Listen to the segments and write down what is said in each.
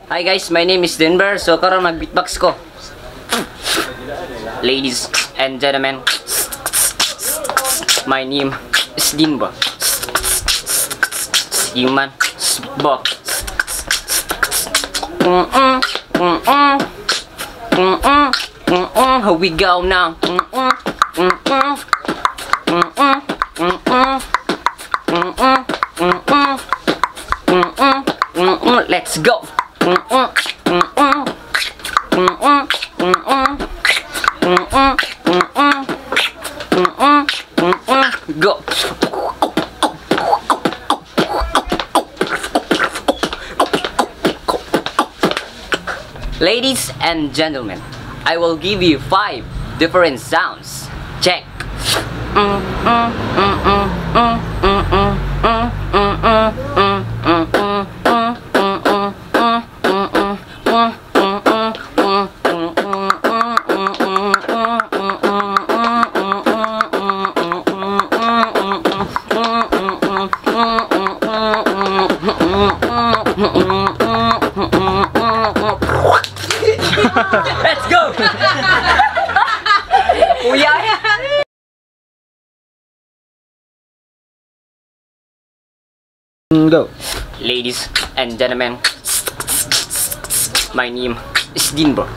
Hi guys, my name is Denver. So karon mag-beatbox ko. Ladies and gentlemen, my name is Denver. Human beatbox. Here we go now. Let's go. Go. Ladies and gentlemen, I will give you 5 different sounds. Check. Let's go! Go. Ladies and gentlemen, my name is Denver.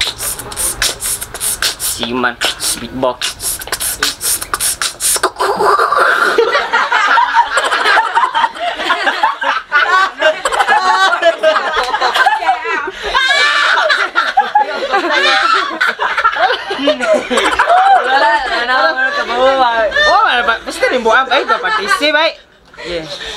Human beatbox. Basta rin buang ay dapat isip ay. Yeah.